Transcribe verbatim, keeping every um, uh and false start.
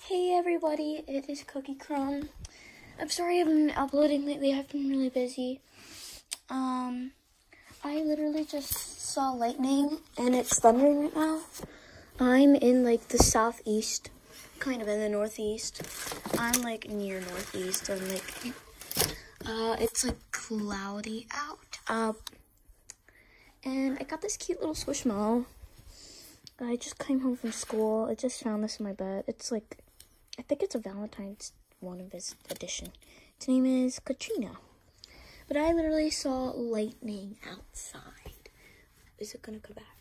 Hey everybody, it is Cookie Crumb. I'm sorry I haven't been uploading lately. I've been really busy. Um, I literally just saw lightning and it's thundering right now. I'm in like the southeast, kind of in the northeast. I'm like near northeast and like, uh, it's like cloudy out. Uh, and I got this cute little squishmallow. I just came home from school. I just found this in my bed. It's like, I think it's a Valentine's one of his edition. Its name is Katrina. But I literally saw lightning outside. Is it gonna come back?